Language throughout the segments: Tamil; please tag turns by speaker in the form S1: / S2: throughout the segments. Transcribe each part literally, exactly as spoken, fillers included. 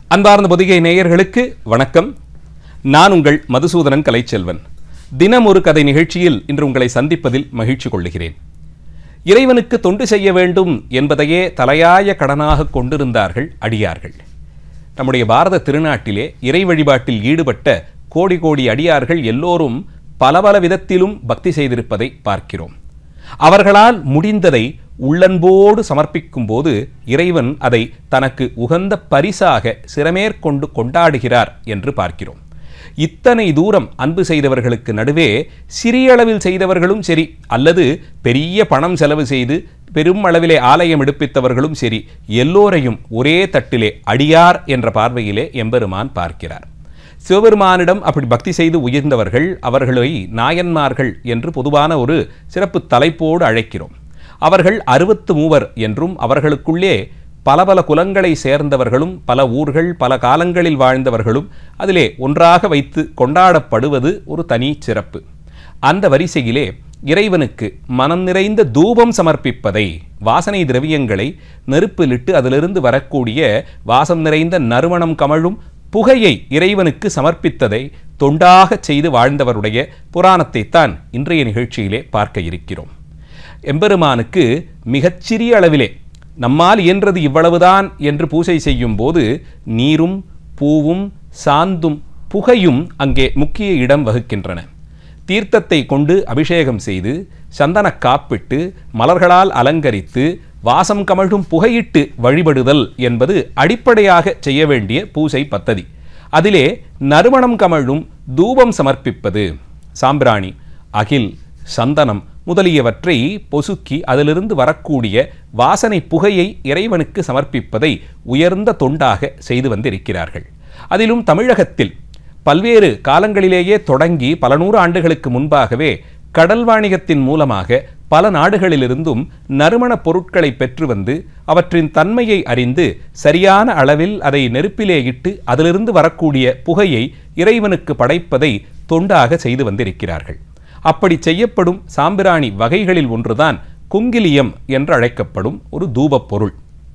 S1: அன்பார்ந்த பொதிகை நேயர்களுக்கு வணக்கம். நான் உங்கள் மதுசூதனன் கலைச்செல்வன். தினம் ஒரு கதை நிகழ்ச்சியில் இன்று உங்களை சந்திப்பதில் மகிழ்ச்சி கொள்ளுகிறேன். இறைவனுக்கு தொண்டு செய்ய வேண்டும் என்பதையே தலையாய கடனாக கொண்டிருந்தார்கள் அடியார்கள். நம்முடைய பாரத திருநாட்டிலே இறை வழிபாட்டில் ஈடுபட்ட கோடி கோடி அடியார்கள் எல்லோரும் பல பல விதத்திலும் பக்தி செய்திருப்பதை பார்க்கிறோம். அவர்களால் முடிந்ததை உள்ளன்போடு சமர்ப்பிக்கும் போது இறைவன் அதை தனக்கு உகந்த பரிசாக சிரமேற்கொண்டு கொண்டாடுகிறார் என்று பார்க்கிறோம். இத்தனை தூரம் அன்பு செய்தவர்களுக்கு நடுவே சிறிய அளவில் செய்தவர்களும் சரி, அல்லது பெரிய பணம் செலவு செய்து பெரும் அளவிலே ஆலயம் எடுப்பித்தவர்களும் சரி, எல்லோரையும் ஒரே தட்டிலே அடியார் என்ற பார்வையிலே எம்பெருமான் பார்க்கிறார். சிவபெருமானிடம் அப்படி பக்தி செய்து உயர்ந்தவர்கள், அவர்களை நாயன்மார்கள் என்று பொதுவான ஒரு சிறப்பு தலைப்போடு அழைக்கிறோம். அவர்கள் அறுபத்து மூவர் என்றும் அவர்களுக்குள்ளே பல பல குலங்களை சேர்ந்தவர்களும் பல ஊர்கள் பல காலங்களில் வாழ்ந்தவர்களும் அதிலே ஒன்றாக வைத்து கொண்டாடப்படுவது ஒரு தனி சிறப்பு. அந்த வரிசையிலே இறைவனுக்கு மனம் நிறைந்த தூபம் சமர்ப்பிப்பதை, வாசனை திரவியங்களை நெருப்பிலிட்டு அதிலிருந்து வரக்கூடிய வாசம் நிறைந்த நறுமணம் கமழும் புகையை இறைவனுக்கு சமர்ப்பித்ததை தொண்டாக செய்து வாழ்ந்தவருடைய புராணத்தைத்தான் இன்றைய நிகழ்ச்சியிலே பார்க்க இருக்கிறோம். எம்பெருமானுக்கு மிகச்சிறிய அளவிலே நம்மால் இயன்றது இவ்வளவுதான் என்று பூஜை செய்யும் போது நீரும் பூவும் சாந்தும் புகையும் அங்கே முக்கிய இடம் வகிக்கின்றன. தீர்த்தத்தை கொண்டு அபிஷேகம் செய்து சந்தன காப்பிட்டு மலர்களால் அலங்கரித்து வாசம் கமழும் புகையிட்டு வழிபடுதல் என்பது அடிப்படையாக செய்ய வேண்டிய பூஜை பத்ததி. அதிலே நறுமணம் கமழும் தூபம் சமர்ப்பிப்பது, சாம்பிராணி, அகில், சந்தனம் முதலியவற்றை பொசுக்கி அதிலிருந்து வரக்கூடிய வாசனை புகையை இறைவனுக்கு சமர்ப்பிப்பதை உயர்ந்த தொண்டாக செய்து வந்திருக்கிறார்கள். அதிலும் தமிழகத்தில் பல்வேறு காலங்களிலேயே தொடங்கி பல நூறு ஆண்டுகளுக்கு முன்பாகவே கடல் வாணிகத்தின் மூலமாக பல நாடுகளிலிருந்தும் நறுமணப் பொருட்களை பெற்று வந்து அவற்றின் தன்மையை அறிந்து சரியான அளவில் அதை நெருப்பிலே இட்டு அதிலிருந்து வரக்கூடிய புகையை இறைவனுக்கு படைப்பதை தொண்டாக செய்து வந்திருக்கிறார்கள். அப்படி செய்யப்படும் சாம்பிராணி வகைகளில் ஒன்றுதான் குங்கிலியம் என்று அழைக்கப்படும் ஒரு தூபப் பொருள்.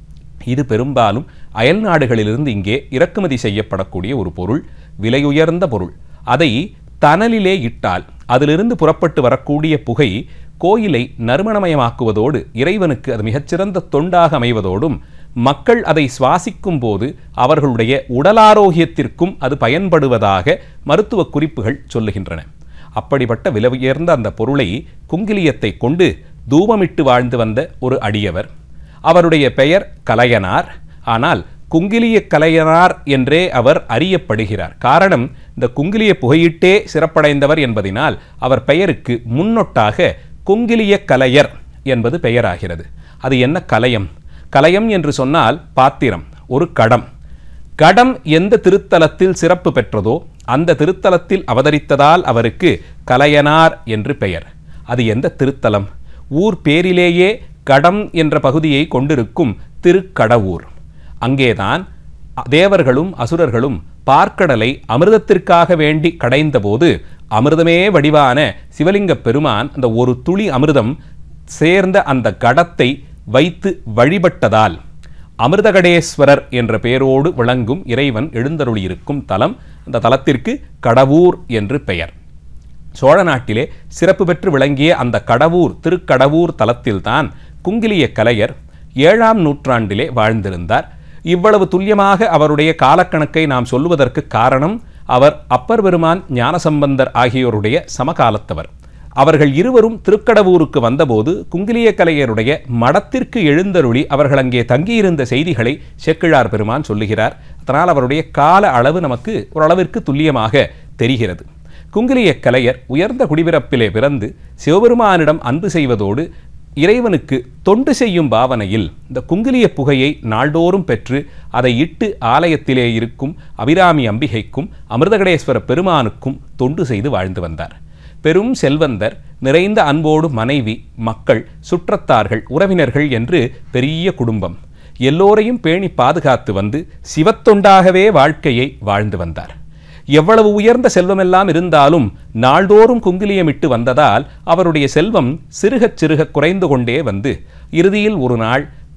S1: இது பெரும்பாலும் அயல் நாடுகளிலிருந்து இங்கே இறக்குமதி செய்யப்படக்கூடிய ஒரு பொருள், விலையுயர்ந்த பொருள். அதை தணலிலே இட்டால் அதிலிருந்து புறப்பட்டு வரக்கூடிய புகை கோயிலை நறுமணமயமாக்குவதோடு இறைவனுக்கு அது மிகச்சிறந்த தொண்டாக அமைவதோடும் மக்கள் அதை சுவாசிக்கும் போது அவர்களுடைய உடலாரோக்கியத்திற்கும் அது பயன்படுவதாக மருத்துவ குறிப்புகள் சொல்லுகின்றன. அப்படிப்பட்ட விலை உயர்ந்த அந்த பொருளை குங்கிலியத்தை கொண்டு தூபமிட்டு வாழ்ந்து வந்த ஒரு அடியவர். அவருடைய பெயர் கலையனார். ஆனால் குங்கிலிய கலையனார் என்றே அவர் அறியப்படுகிறார். காரணம், இந்த குங்கிலிய புகையிட்டே சிறப்படைந்தவர் என்பதனால் அவர் பெயருக்கு முன்னொட்டாக குங்கிலிய கலையர் என்பது பெயராகிறது. அது என்ன கலையம்? கலையம் என்று சொன்னால் பாத்திரம், ஒரு கடம். கடம் எந்த திருத்தலத்தில் சிறப்பு பெற்றதோ அந்த திருத்தலத்தில் அவதரித்ததால் அவருக்கு கலையனார் என்று பெயர். அது எந்த திருத்தலம்? ஊர் பேரிலேயே கடம் என்ற பகுதியை கொண்டிருக்கும் திருக்கடவூர். அங்கேதான் தேவர்களும் அசுரர்களும் பார்க்கடலை அமிர்தத்திற்காக வேண்டி கடைந்தபோது அமிர்தமே வடிவான சிவலிங்க பெருமான் அந்த ஒரு துளி அமிர்தம் சேர்ந்த அந்த கடத்தை வைத்து வழிபட்டதால் அமிர்தகடேஸ்வரர் என்ற பெயரோடு விளங்கும் இறைவன் எழுந்தருளியிருக்கும் தலம். அந்த தலத்திற்கு கடவூர் என்று பெயர். சோழ நாட்டிலே சிறப்பு பெற்று விளங்கிய அந்த கடவூர் திருக்கடவூர் தலத்தில்தான் குங்கிலிய கலையர் ஏழாம் நூற்றாண்டிலே வாழ்ந்திருந்தார். இவ்வளவு துல்லியமாக அவருடைய காலக்கணக்கை நாம் சொல்லுவதற்கு காரணம், அவர் அப்பர் பெருமான் ஞானசம்பந்தர் ஆகியோருடைய சமகாலத்தவர். அவர்கள் இருவரும் திருக்கடவூருக்கு வந்தபோது குங்கிலிய கலையருடைய மடத்திற்கு எழுந்தருளி அவர்கள் அங்கே தங்கியிருந்த செய்திகளை சேக்கிழார் பெருமான் சொல்லுகிறார். அதனால் அவருடைய கால அளவு நமக்கு ஓரளவிற்கு துல்லியமாக தெரிகிறது. குங்கிலிய கலையர் உயர்ந்த குடிபிறப்பிலே பிறந்து சிவபெருமானிடம் அன்பு செய்வதோடு இறைவனுக்கு தொண்டு செய்யும் பாவனையில் இந்த குங்கிலிய புகையை நாள்தோறும் பெற்று அதை இட்டு ஆலயத்திலே இருக்கும் அபிராமி அம்பிகைக்கும் அமிர்தகடேஸ்வர பெருமானுக்கும் தொண்டு செய்து வாழ்ந்து வந்தார். பெரும் செல்வந்தர், நிறைந்த அன்போடு மனைவி, மக்கள், சுற்றத்தார்கள், உறவினர்கள் என்று பெரிய குடும்பம். எல்லோரையும் பேணி பாதுகாத்து வந்து சிவத்தொண்டாகவே வாழ்க்கையை வாழ்ந்து வந்தார். எவ்வளவு உயர்ந்த செல்வமெல்லாம் இருந்தாலும் நாள்தோறும் குங்கிலியமிட்டு வந்ததால் அவருடைய செல்வம் சிறுகச் சிறுக குறைந்து கொண்டே வந்து இறுதியில் ஒரு நாள்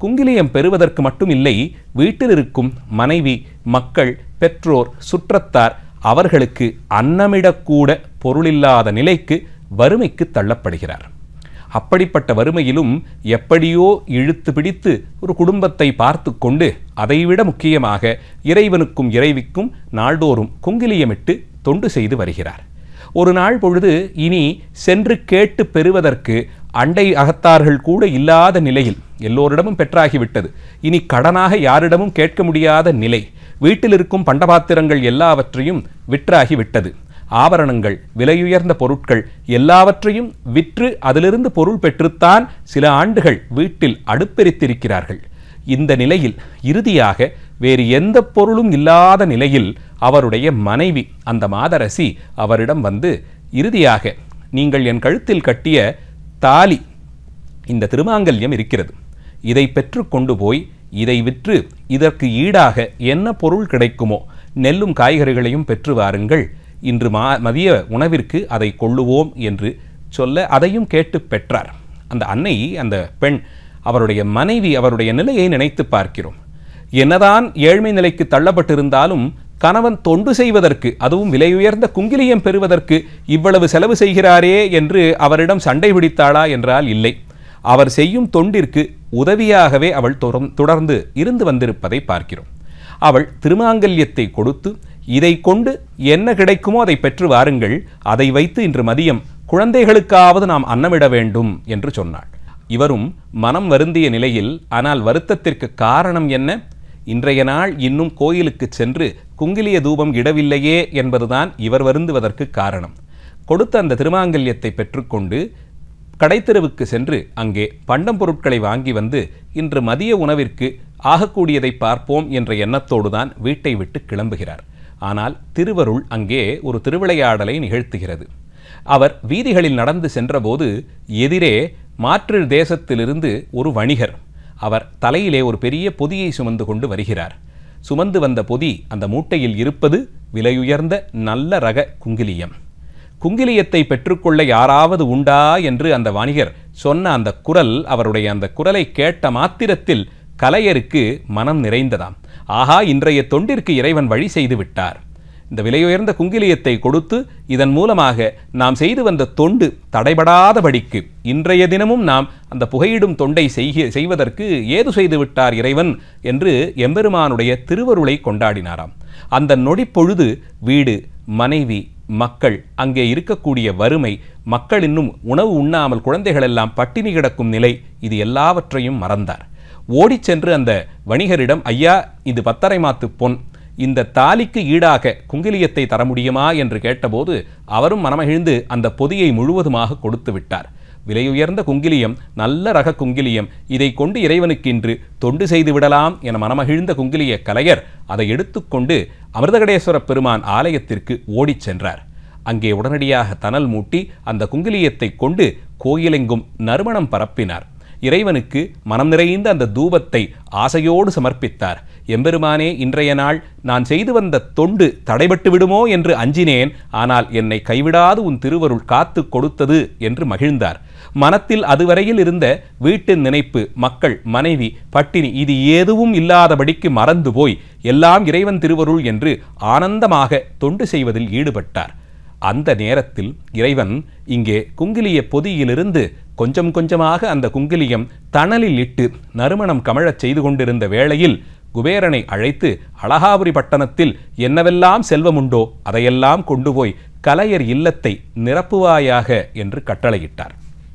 S1: குங்கிலியம் பெறுவதற்கு மட்டும் இல்லை, வீட்டில் இருக்கும் மனைவி, மக்கள், பெற்றோர், சுற்றத்தார் அவர்களுக்கு அன்னமிடக்கூட பொருளில்லாத நிலைக்கு, வறுமைக்கு தள்ளப்படுகிறார். அப்படிப்பட்ட வறுமையிலும் எப்படியோ இழுத்து பிடித்து ஒரு குடும்பத்தை பார்த்து கொண்டு, அதைவிட முக்கியமாக இறைவனுக்கும் இறைவிக்கும் நாள்தோறும் குங்கிலியமிட்டு தொண்டு செய்து வருகிறார். ஒரு நாள் பொழுது இனி சென்று கேட்டு பெறுவதற்கு அண்டை அகத்தார்கள் கூட இல்லாத நிலையில், எல்லோரிடமும் பெற்றாகிவிட்டது, இனி கடனாக யாரிடமும் கேட்க முடியாத நிலை, வீட்டில் இருக்கும் பண்டபாத்திரங்கள் எல்லாவற்றையும் விற்றாகிவிட்டது, ஆபரணங்கள், விலையுயர்ந்த பொருட்கள் எல்லாவற்றையும் விற்று அதிலிருந்து பொருள் பெற்றுத்தான் சில ஆண்டுகள் வீட்டில் அடுப்பெரித்திருக்கிறார்கள். இந்த நிலையில் இறுதியாக வேறு எந்த பொருளும் இல்லாத நிலையில் அவருடைய மனைவி, அந்த மாதரசி அவரிடம் வந்து, இறுதியாக நீங்கள் என் கழுத்தில் கட்டிய தாலி, இந்த திருமாங்கல்யம் இருக்கிறது, இதை பெற்று கொண்டு போய் இதை விற்று இதற்கு ஈடாக என்ன பொருள் கிடைக்குமோ நெல்லும் காய்கறிகளையும் பெற்று வாருங்கள், இன்று மா மதிய உணவிற்கு அதை கொள்ளுவோம் என்று சொல்ல அதையும் கேட்டு பெற்றார். அந்த அன்னை, அந்த பெண், அவருடைய மனைவி, அவருடைய நிலையை நினைத்து பார்க்கிறோம். என்னதான் ஏழ்மை நிலைக்கு தள்ளப்பட்டிருந்தாலும் கணவன் தொண்டு செய்வதற்கு, அதுவும் விலையுயர்ந்த குங்கிலியம் பெறுவதற்கு இவ்வளவு செலவு செய்கிறாரே என்று அவரிடம் சண்டை பிடித்தாளா என்றால் இல்லை. அவர் செய்யும் தொண்டிற்கு உதவியாகவே அவள் தொடர்ந்து இருந்து வந்திருப்பதை பார்க்கிறோம். அவள் திருமாங்கல்யத்தை கொடுத்து, இதை கொண்டு என்ன கிடைக்குமோ அதை பெற்று வாருங்கள், அதை வைத்து இன்று மதியம் குழந்தைகளுக்காவது நாம் அன்னமிட வேண்டும் என்று சொன்னாள். இவரும் மனம் வருந்திய நிலையில், ஆனால் வருத்தத்திற்கு காரணம் என்ன? இன்றைய நாள் இன்னும் கோயிலுக்கு சென்று குங்கிலிய தூபம் இடவில்லையே என்பதுதான் இவர் வருந்துவதற்கு காரணம். கொடுத்த அந்த திருமாங்கல்யத்தை பெற்றுக்கொண்டு கடைத்தெருவுக்கு சென்று அங்கே பண்டம் பொருட்களை வாங்கி வந்து இன்று மதிய உணவிற்கு ஆகக்கூடியதை பார்ப்போம் என்ற எண்ணத்தோடு தான் வீட்டை விட்டு கிளம்புகிறார். ஆனால் திருவருள் அங்கே ஒரு திருவிளையாடலை நிகழ்த்துகிறது. அவர் வீதிகளில் நடந்து சென்றபோது எதிரே மாற்று தேசத்திலிருந்து ஒரு வணிகர், அவர் தலையிலே ஒரு பெரிய பொதியை சுமந்து கொண்டு வருகிறார். சுமந்து வந்த பொதி, அந்த மூட்டையில் இருப்பது விலையுயர்ந்த நல்ல ரக குங்கிலியம். குங்கிலியத்தை பெற்றுக்கொள்ள யாராவது உண்டா என்று அந்த வணிகர் சொன்ன அந்த குரல், அவருடைய அந்த குரலை கேட்ட மாத்திரத்தில் கலையருக்கு மனம் நிறைந்ததாம். ஆஹா, இன்றைய தொண்டிற்கு இறைவன் வழி செய்து விட்டார். இந்த விலையுயர்ந்த குங்கிலியத்தை கொடுத்து இதன் மூலமாக நாம் செய்து வந்த தொண்டு தடைபடாதபடிக்கு இன்றைய தினமும் நாம் அந்த புகையிடும் தொண்டை செய்க செய்வதற்கு ஏது செய்து விட்டார் இறைவன் என்று எம்பெருமானுடைய திருவருளை கொண்டாடினாராம். அந்த நொடி பொழுது வீடு, மனைவி, மக்கள், அங்கே இருக்கக்கூடிய வறுமை, மக்கள் இன்னும் உணவு உண்ணாமல் குழந்தைகள் எல்லாம் பட்டினி கிடக்கும் நிலை, இது எல்லாவற்றையும் மறந்தார். ஓடிச் சென்று அந்த வணிகரிடம், ஐயா, இது பத்தரை மாத்து பொன், இந்த தாலிக்கு ஈடாக குங்கிலியத்தை தர முடியுமா என்று கேட்டபோது அவரும் மனமகிழ்ந்து அந்த பொதியை முழுவதுமாக கொடுத்து விட்டார். விலையுயர்ந்த குங்கிலியம், நல்ல ரக குங்கிலியம், இதை கொண்டு இறைவனுக்கு இன்று தொண்டு செய்து விடலாம் என மனமகிழ்ந்த குங்கிலிய கலையர் அதை எடுத்துக்கொண்டு அமிர்தகடேஸ்வர பெருமான் ஆலயத்திற்கு ஓடிச் சென்றார். அங்கே உடனடியாக தணல் மூட்டி அந்த குங்கிலியத்தை கொண்டு கோயிலெங்கும் நறுமணம் பரப்பினார். இறைவனுக்கு மனம் நிறைந்த அந்த தூபத்தை ஆசையோடு சமர்ப்பித்தார். எம்பெருமானே, இன்றைய நாள் நான் செய்து வந்த தொண்டு தடைபட்டு விடுமோ என்று அஞ்சினேன், ஆனால் என்னை கைவிடாது உன் திருவருள் காத்து கொடுத்தது என்று மகிழ்ந்தார். மனத்தில் அதுவரையில் இருந்த வீட்டின் நினைப்பு, மக்கள், மனைவி, பட்டினி, இது எதுவும் இல்லாதபடிக்கு மறந்து போய் எல்லாம் இறைவன் திருவருள் என்று ஆனந்தமாக தொண்டு செய்வதில் ஈடுபட்டார். அந்த நேரத்தில் இறைவன் இங்கே குங்கிலிய பொதியிலிருந்து கொஞ்சம் கொஞ்சமாக அந்த குங்கிலியம் தணலில் இட்டு நறுமணம் கமழச் செய்து கொண்டிருந்த வேளையில் குபேரனை அழைத்து, அழகாபுரி பட்டணத்தில் என்னவெல்லாம் செல்வமுண்டோ அதையெல்லாம் கொண்டு போய் கலையர் இல்லத்தை நிரப்புவாயாக என்று கட்டளையிட்டார்.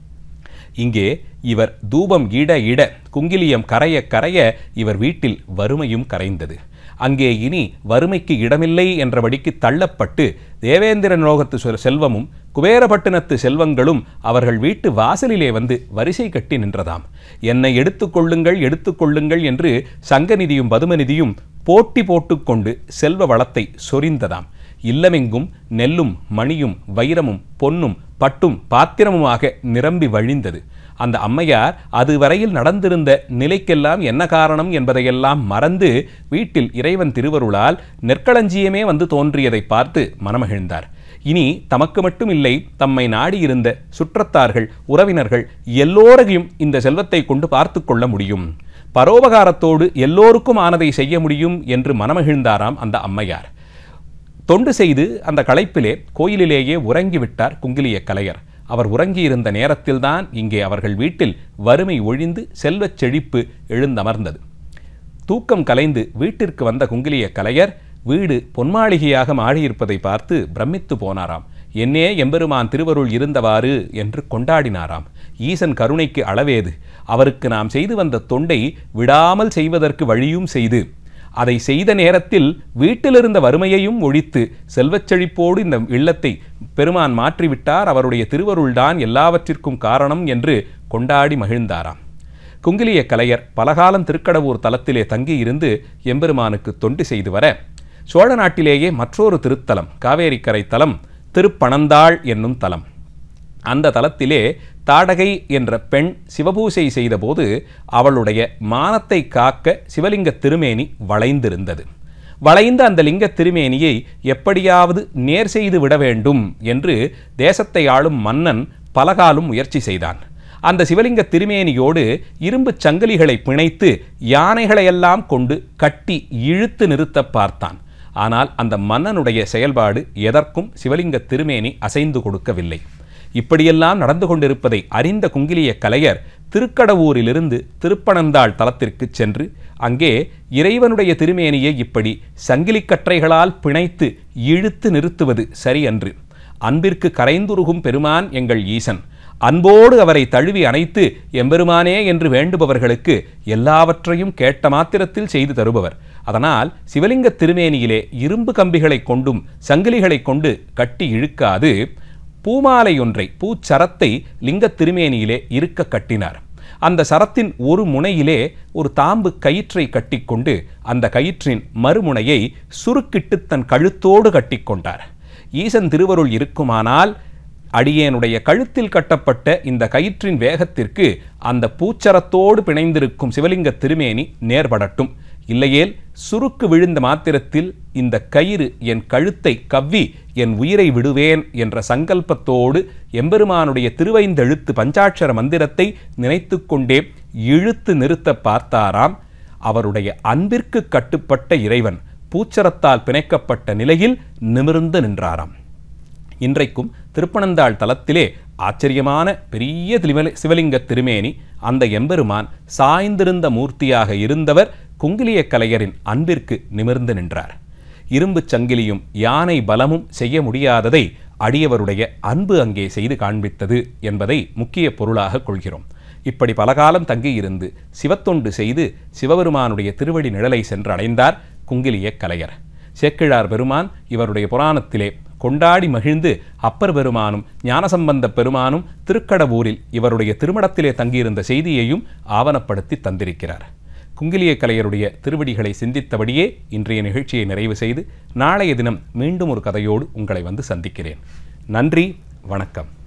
S1: இங்கே இவர் தூபம் இட இட குங்கிலியம் கரைய கரைய இவர் வீட்டில் வறுமையும் கரைந்தது. அங்கே இனி வறுமைக்கு இடமில்லை என்றபடிக்கு தள்ளப்பட்டு தேவேந்திரன் லோகத்து செல்வமும் குபேரப்பட்டினத்து செல்வங்களும் அவர்கள் வீட்டு வாசலிலே வந்து வரிசை கட்டி நின்றதாம். என்னை எடுத்துக்கொள்ளுங்கள் எடுத்துக்கொள்ளுங்கள் என்று சங்கநிதியும் பதுமநிதியும் போட்டி போட்டுக்கொண்டு செல்வ வளத்தை சொரிந்ததாம். இல்லமெங்கும் நெல்லும் மணியும் வைரமும் பொன்னும் பட்டும் பாத்திரமுமாக நிரம்பி வழிந்தது. அந்த அம்மையார் அதுவரையில் நடந்திருந்த நிலைக்கெல்லாம் என்ன காரணம் என்பதையெல்லாம் மறந்து வீட்டில் இறைவன் திருவருளால் நெற்களஞ்சியமே வந்து தோன்றியதை பார்த்து மனமகிழ்ந்தார். இனி தமக்கு மட்டும் இல்லை, தம்மை நாடியிருந்த சுற்றத்தார்கள், உறவினர்கள் எல்லோரையும் இந்த செல்வத்தை கொண்டு பார்த்து கொள்ள முடியும். பரோபகாரத்தோடு எல்லோருக்கும் ஆனதை செய்ய முடியும் என்று மனமகிழ்ந்தாராம் அந்த அம்மையார். தொண்டு செய்து அந்த களைப்பிலே கோயிலிலேயே உறங்கிவிட்டார் குங்கிலிய கலையர். அவர் உறங்கியிருந்த நேரத்தில்தான் இங்கே அவர்கள் வீட்டில் வறுமை ஒழிந்து செல்வச் செழிப்பு எழுந்தமர்ந்தது. தூக்கம் கலைந்து வீட்டிற்கு வந்த குங்கிலிய கலையர் வீடு பொன்மாளிகையாக மாறியிருப்பதை பார்த்து பிரமித்து போனாராம். என்னே எம்பெருமான் திருவருள் இருந்தவாறு என்று கொண்டாடினாராம். ஈசன் கருணைக்கு அளவேது, அவருக்கு நாம் செய்து வந்த தொண்டை விடாமல் செய்வதற்கு வழியும் செய்து, அதை செய்த நேரத்தில் வீட்டிலிருந்த வறுமையையும் ஒழித்து செல்வச் செழிப்போடு இந்த இல்லத்தை பெருமான் மாற்றிவிட்டார், அவருடைய திருவருள்தான் எல்லாவற்றிற்கும் காரணம் என்று கொண்டாடி மகிழ்ந்தாராம். குங்கிலிய கலையர் பலகாலம் திருக்கடவூர் தலத்திலே தங்கியிருந்து எம்பெருமானுக்கு தொண்டு செய்து வர, சோழ நாட்டிலேயே மற்றொரு திருத்தலம், காவேரிக்கரை தலம் திருப்பணந்தாள் என்னும் தலம். அந்த தலத்திலே தாடகை என்ற பெண் சிவபூசை செய்தபோது அவளுடைய மானத்தை காக்க சிவலிங்க திருமேனி வளைந்திருந்தது. வளைந்த அந்த லிங்க திருமேனியை எப்படியாவது நேர் செய்து விட வேண்டும் என்று தேசத்தை ஆளும் மன்னன் பலகாலும் முயற்சி செய்தான். அந்த சிவலிங்க திருமேனியோடு இரும்பு சங்கிலிகளை பிணைத்து யானைகளையெல்லாம் கொண்டு கட்டி இழுத்து நிறுத்த பார்த்தான். ஆனால் அந்த மன்னனுடைய செயல்பாடு எதற்கும் சிவலிங்க திருமேனி அசைந்து கொடுக்கவில்லை. இப்படியெல்லாம் நடந்து கொண்டிருப்பதை அறிந்த குங்கிலிய கலையர் திருக்கடவூரிலிருந்து திருப்பணந்தாள் தலத்திற்கு சென்று அங்கே இறைவனுடைய திருமேனியை இப்படி சங்கிலிக்கற்றைகளால் பிணைத்து இழுத்து நிறுத்துவது சரியன்று. அன்பிற்கு கரைந்துருகும் பெருமான் எங்கள் ஈசன், அன்போடு அவரை தழுவி அணைத்து எம்பெருமானே என்று வேண்டுபவர்களுக்கு எல்லாவற்றையும் கேட்ட மாத்திரத்தில் செய்து தருபவர். அதனால் சிவலிங்க திருமேனியிலே இரும்பு கம்பிகளை கொண்டும் சங்கிலிகளை கொண்டு கட்டி இழுக்காது பூமாலை ஒன்றை, பூச்சரத்தை லிங்க திருமேனியிலே இருக்க கட்டினார். அந்த சரத்தின் ஒரு முனையிலே ஒரு தாம்பு கயிற்றை கட்டிக்கொண்டு அந்த கயிற்றின் மறுமுனையை சுருக்கிட்டு தன் கழுத்தோடு கட்டிக்கொண்டார். ஈசன் திருவருள் இருக்குமானால் அடியேனுடைய கழுத்தில் கட்டப்பட்ட இந்த கயிற்றின் வேகத்திற்கு அந்த பூச்சரத்தோடு பிணைந்திருக்கும் சிவலிங்க திருமேனி நேர்படட்டும், இல்லையேல் சுருக்கு விழுந்த மாத்திரத்தில் இந்த கயிறு என் கழுத்தை கவ்வி என் உயிரை விடுவேன் என்ற சங்கல்பத்தோடு எம்பெருமானுடைய திருவைந்தெழுத்து பஞ்சாட்சர மந்திரத்தை நினைத்து கொண்டே இழுத்து நிறுத்த பார்த்தாராம். அவருடைய அன்பிற்கு கட்டுப்பட்ட இறைவன் பூச்சரத்தால் பிணைக்கப்பட்ட நிலையில் நிமிர்ந்து நின்றாராம். இன்றைக்கும் திருப்பணந்தாள் தலத்திலே ஆச்சரியமான பெரிய சிவலிங்க திருமேனி, அந்த எம்பெருமான் சாய்ந்திருந்த மூர்த்தியாக இருந்தவர் குங்கிலிய கலையரின் அன்பிற்கு நிமிர்ந்து நின்றார். இரும்பு சங்கிலியும் யானை பலமும் செய்ய முடியாததை அடியவருடைய அன்பு அங்கே செய்து காண்பித்தது என்பதை முக்கிய பொருளாக கொள்கிறோம். இப்படி பலகாலம் தங்கியிருந்து சிவத்தொண்டு செய்து சிவபெருமானுடைய திருவடி நிழலை சென்று அடைந்தார் குங்கிலிய கலையர். சேக்கிழார் பெருமான் இவருடைய புராணத்திலே கொண்டாடி மகிழ்ந்து அப்பர் பெருமானும் ஞானசம்பந்த பெருமானும் திருக்கடவூரில் இவருடைய திருமணத்திலே தங்கியிருந்த செய்தியையும் ஆவணப்படுத்தி தந்திருக்கிறார். குங்கிலிய கலையருடைய திருவடிகளை சிந்தித்தபடியே இன்றைய நிகழ்ச்சியை நிறைவு செய்து நாளைய தினம் மீண்டும் ஒரு கதையோடு உங்களை வந்து சந்திக்கிறேன். நன்றி, வணக்கம்.